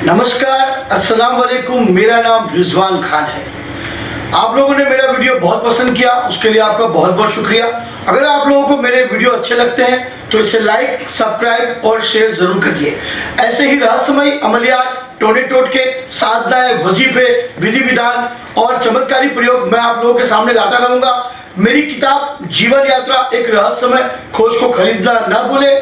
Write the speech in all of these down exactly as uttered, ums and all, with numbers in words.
नमस्कार, अस्सलाम वालेकुम। मेरा नाम रिजवान खान है। आप लोगों ने मेरा वीडियो बहुत पसंद किया, उसके लिए आपका बहुत बहुत शुक्रिया। अगर आप लोगों को मेरे वीडियो अच्छे लगते हैं तो इसे लाइक, सब्सक्राइब और शेयर जरूर करिए। ऐसे ही रहस्यमयी अमलियात, टोने टोटके, साधनाएं, वजीफे, विधि विधान और चमत्कारी प्रयोग मैं आप लोगों के सामने लाता रहूंगा। मेरी किताब जीवन यात्रा एक रहस्यमय खोज को खरीदना ना भूले।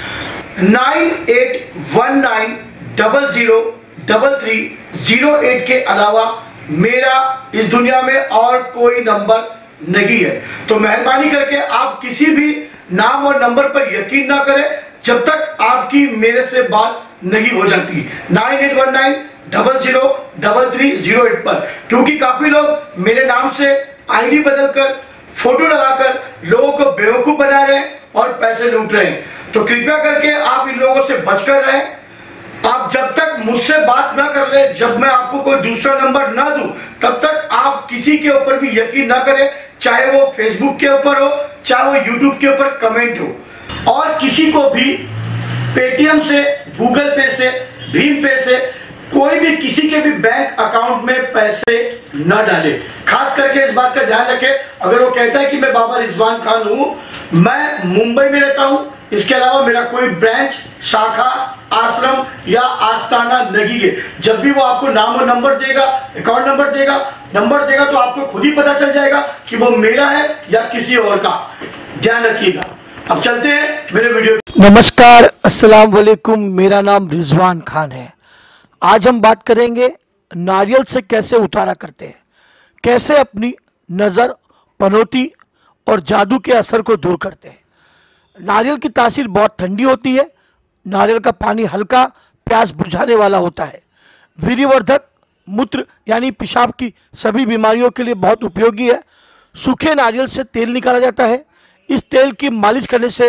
Nine eight one nine double zero double three zero eight के अलावा मेरा इस दुनिया में और कोई नंबर नहीं है। तो मेहरबानी करके आप किसी भी नाम और नंबर पर यकीन ना करें जब तक आपकी मेरे से बात नहीं हो जाती। Nine eight one nine double zero double three zero eight पर, क्योंकि काफी लोग मेरे नाम से आईडी बदलकर, फोटो लगाकर लोगों को बेवकूफ बना रहे हैं और पैसे लूट रहे हैं। तो कृपया करके आप इन लोगों से बचकर रहें। आप जब तक मुझसे बात ना कर ले, जब मैं आपको कोई दूसरा नंबर ना दूं, तब तक आप किसी के ऊपर भी यकीन ना करें, चाहे वो फेसबुक के ऊपर हो, चाहे वो यूट्यूब के ऊपर कमेंट हो। और किसी को भी पेटीएम से, गूगल पे से, भीम पे से, कोई भी किसी के भी बैंक अकाउंट में पैसे न डाले। खास करके इस बात का ध्यान रखें, अगर वो कहता है कि मैं बाबा रिजवान खान हूं, मैं मुंबई में रहता हूं, इसके अलावा मेरा कोई ब्रांच, शाखा, आश्रम या आस्थाना नहीं है। जब भी वो आपको नाम और नंबर देगा, अकाउंट नंबर देगा, नंबर देगा, तो आपको खुद ही पता चल जाएगा कि वो मेरा है या किसी और का। ध्यान रखिएगा। अब चलते हैं मेरे वीडियो। नमस्कार, अस्सलाम वालेकुम। मेरा नाम रिजवान खान है। आज हम बात करेंगे नारियल से कैसे उतारा करते हैं, कैसे अपनी नज़र, पनौती और जादू के असर को दूर करते हैं। नारियल की तासीर बहुत ठंडी होती है। नारियल का पानी हल्का, प्यास बुझाने वाला होता है। वीर्यवर्धक, मूत्र यानी पेशाब की सभी बीमारियों के लिए बहुत उपयोगी है। सूखे नारियल से तेल निकाला जाता है। इस तेल की मालिश करने से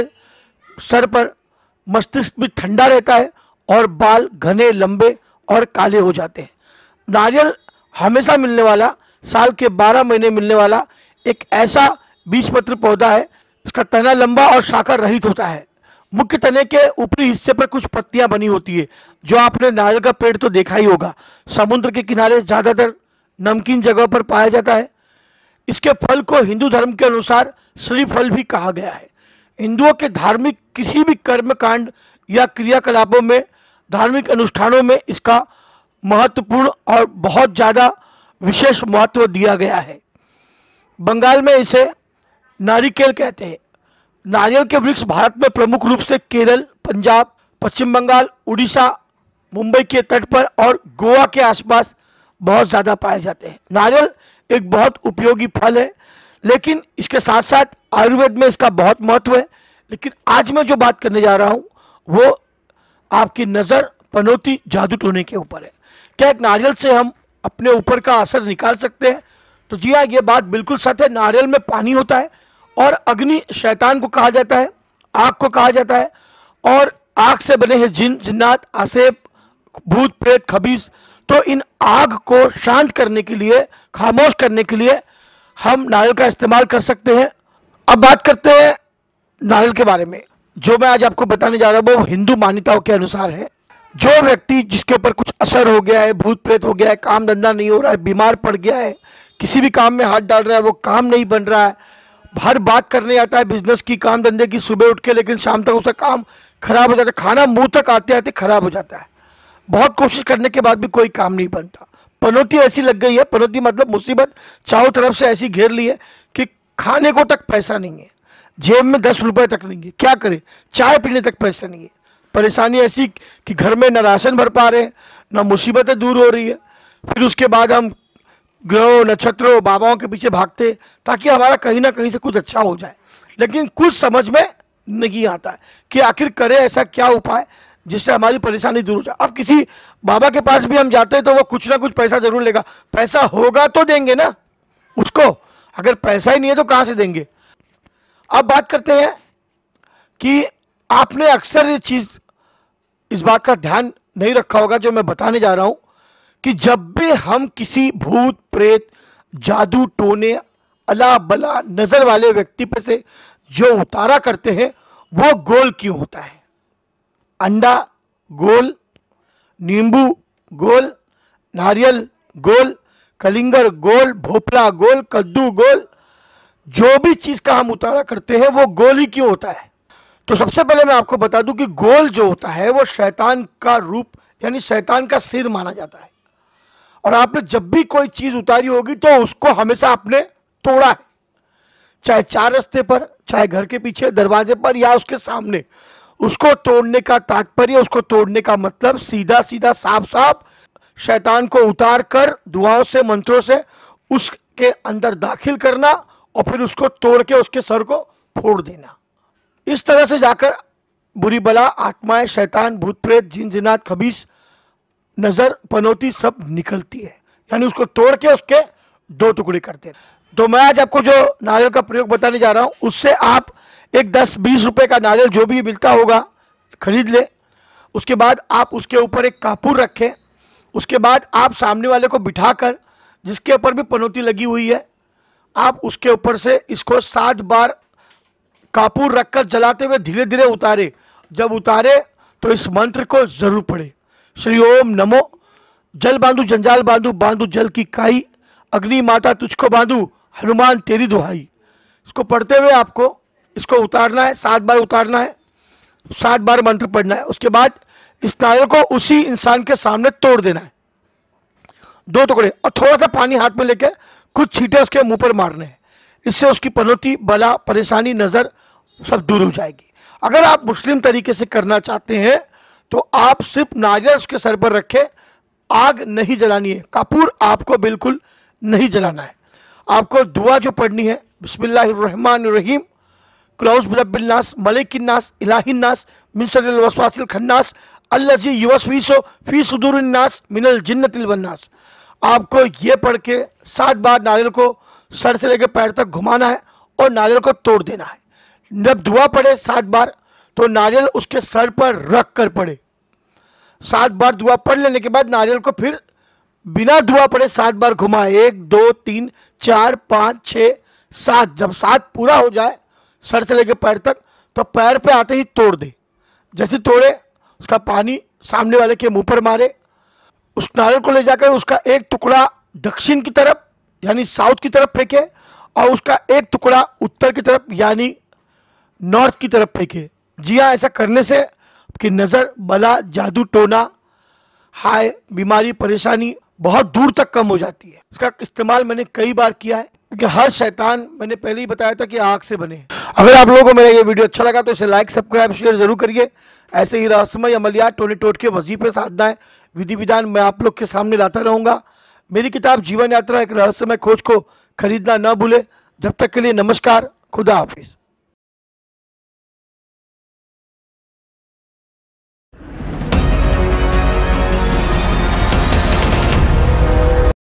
सर पर मस्तिष्क भी ठंडा रहता है और बाल घने, लंबे और काले हो जाते हैं। नारियल हमेशा मिलने वाला, साल के बारह महीने मिलने वाला एक ऐसा बीजपत्र पौधा है। इसका तना लंबा और शाखा रहित होता है। मुख्य तने के ऊपरी हिस्से पर कुछ पत्तियां बनी होती है। जो आपने नारियल का पेड़ तो देखा ही होगा, समुद्र के किनारे ज़्यादातर नमकीन जगह पर पाया जाता है। इसके फल को हिंदू धर्म के अनुसार श्रीफल भी कहा गया है। हिंदुओं के धार्मिक किसी भी कर्मकांड या क्रियाकलापों में, धार्मिक अनुष्ठानों में इसका महत्वपूर्ण और बहुत ज़्यादा विशेष महत्व दिया गया है। बंगाल में इसे नारिकेल कहते हैं। नारियल के वृक्ष भारत में प्रमुख रूप से केरल, पंजाब, पश्चिम बंगाल, उड़ीसा, मुंबई के तट पर और गोवा के आसपास बहुत ज़्यादा पाए जाते हैं। नारियल एक बहुत उपयोगी फल है, लेकिन इसके साथ साथ आयुर्वेद में इसका बहुत महत्व है। लेकिन आज मैं जो बात करने जा रहा हूँ वो आपकी नज़र, पनौती, जादू टोने के ऊपर है। क्या एक नारियल से हम अपने ऊपर का असर निकाल सकते हैं? तो जी हाँ, ये बात बिल्कुल सच है। नारियल में पानी होता है और अग्नि शैतान को कहा जाता है, आग को कहा जाता है, और आग से बने हैं जिन, जिन्नात, आसेब, भूत प्रेत, खबीस। तो इन आग को शांत करने के लिए, खामोश करने के लिए हम नारियल का इस्तेमाल कर सकते हैं। अब बात करते हैं नारियल के बारे में। जो मैं आज आपको बताने जा रहा हूँ वो हिंदू मान्यताओं के अनुसार है। जो व्यक्ति जिसके ऊपर कुछ असर हो गया है, भूत प्रेत हो गया है, काम धंधा नहीं हो रहा है, बीमार पड़ गया है, किसी भी काम में हाथ डाल रहा है वो काम नहीं बन रहा है, हर बात करने आता है बिजनेस की, काम धंधे की, सुबह उठ के, लेकिन शाम तक उसका काम खराब हो जाता है, खाना मुंह तक आते आते खराब हो जाता है, बहुत कोशिश करने के बाद भी कोई काम नहीं बनता। पनौती ऐसी लग गई है, पनौती मतलब मुसीबत चारों तरफ से ऐसी घेर ली है कि खाने को तक पैसा नहीं है, जेब में दस रुपए तक नहीं है, क्या करें, चाय पीने तक पैसा नहीं है। परेशानी ऐसी कि घर में न राशन भर पा रहे हैं, न मुसीबतें दूर हो रही है। फिर उसके बाद हम ग्रहों, नक्षत्रों, बाबाओं के पीछे भागते ताकि हमारा कहीं ना कहीं से कुछ अच्छा हो जाए, लेकिन कुछ समझ में नहीं आता है कि आखिर करें ऐसा क्या उपाय जिससे हमारी परेशानी दूर हो जाए। अब किसी बाबा के पास भी हम जाते हैं तो वो कुछ ना कुछ पैसा जरूर लेगा। पैसा होगा तो देंगे ना उसको, अगर पैसा ही नहीं है तो कहाँ से देंगे। अब बात करते हैं कि आपने अक्सर ये चीज़, इस बात का ध्यान नहीं रखा होगा जो मैं बताने जा रहा हूं, कि जब भी हम किसी भूत प्रेत, जादू टोने, अला बला नजर वाले व्यक्ति पे से जो उतारा करते हैं वो गोल क्यों होता है? अंडा गोल, नींबू गोल, नारियल गोल, कलिंगर गोल, भोपला गोल, कद्दू गोल, जो भी चीज का हम उतारा करते हैं वो गोल ही क्यों होता है? तो सबसे पहले मैं आपको बता दूं कि गोल जो होता है वो शैतान का रूप यानी शैतान का सिर माना जाता है। और आपने जब भी कोई चीज उतारी होगी तो उसको हमेशा आपने तोड़ा है, चाहे चार रास्ते पर, चाहे घर के पीछे दरवाजे पर या उसके सामने। उसको तोड़ने का तात्पर्य, उसको तोड़ने का मतलब सीधा सीधा साफ साफ शैतान को उतार कर दुआओं से, मंत्रों से उसके अंदर दाखिल करना और फिर उसको तोड़ के उसके सर को फोड़ देना। इस तरह से जाकर बुरी बला, आत्माएं, शैतान, भूत प्रेत, जिन जिनात, खबीस, नजर, पनौती सब निकलती है, यानी उसको तोड़ के उसके दो टुकड़े करते हैं। तो मैं आज आपको जो नारियल का प्रयोग बताने जा रहा हूं उससे आप एक दस बीस रुपए का नारियल जो भी मिलता होगा खरीद ले। उसके बाद आप उसके ऊपर एक कापूर रखें। उसके बाद आप सामने वाले को बिठाकर, जिसके ऊपर भी पनौती लगी हुई है, आप उसके ऊपर से इसको सात बार कापूर रखकर जलाते हुए धीरे धीरे उतारे। जब उतारे तो इस मंत्र को जरूर पढ़े। श्री ओम नमो, जल बांधू जंजाल बांधू, बांधू जल की काई, अग्नि माता तुझको बांधू, हनुमान तेरी दुहाई। इसको पढ़ते हुए आपको इसको उतारना है, सात बार उतारना है, सात बार मंत्र पढ़ना है। उसके बाद इस नारियल को उसी इंसान के सामने तोड़ देना है, दो टुकड़े, और थोड़ा सा पानी हाथ में लेकर कुछ छींटे उसके मुंह पर मारने हैं। इससे उसकी पनौती, बला, परेशानी, नजर सब दूर हो जाएगी। अगर आप मुस्लिम तरीके से करना चाहते हैं तो आप सिर्फ नारियल उसके सर पर रखें, आग नहीं जलानी है, कापूर आपको बिल्कुल नहीं जलाना है। आपको दुआ जो पढ़नी है, बिस्मिल्लाहिर्रहमानिर्रहीम, क्लाउस बिरब्बिन्नास, मलिकिन्नास, इलाहिन्नास, मिन शर्रिल वसवासिल खन्नास, अल्लज़ी युवस्विसु फी सुदूरिन्नास मिनल जिन्नतिल वन्नास। आपको ये पढ़ के सात बार नारियल को सर से लेकर पैर तक घुमाना है और नारियल को तोड़ देना है। जब दुआ पढ़े सात बार तो नारियल उसके सर पर रख कर पढ़े। सात बार दुआ पढ़ लेने के बाद नारियल को फिर बिना दुआ पढ़े सात बार घुमाए, एक दो तीन चार पाँच छः सात। जब सात पूरा हो जाए सर से लेकर पैर तक तो पैर पे आते ही तोड़ दे। जैसे तोड़े उसका पानी सामने वाले के मुंह पर मारे। उस नारियल को ले जाकर उसका एक टुकड़ा दक्षिण की तरफ यानी साउथ की तरफ फेंके और उसका एक टुकड़ा उत्तर की तरफ यानी नॉर्थ की तरफ फेंके। जी हाँ, ऐसा करने से आपकी नज़र, बला, जादू टोना, हाय, बीमारी, परेशानी बहुत दूर तक कम हो जाती है। इसका इस्तेमाल मैंने कई बार किया है क्योंकि हर शैतान, मैंने पहले ही बताया था कि आग से बने हैं। अगर आप लोगों को मेरा ये वीडियो अच्छा लगा तो इसे लाइक, सब्सक्राइब, शेयर जरूर करिए। ऐसे ही रहस्यमय अमलियात, टोने टोटके, वजीफे, साधनाएं, विधि विधान मैं आप लोग के सामने लाता रहूँगा। मेरी किताब जीवन यात्रा एक रहस्यमय खोज को खरीदना न भूले। जब तक के लिए नमस्कार, खुदा हाफिज।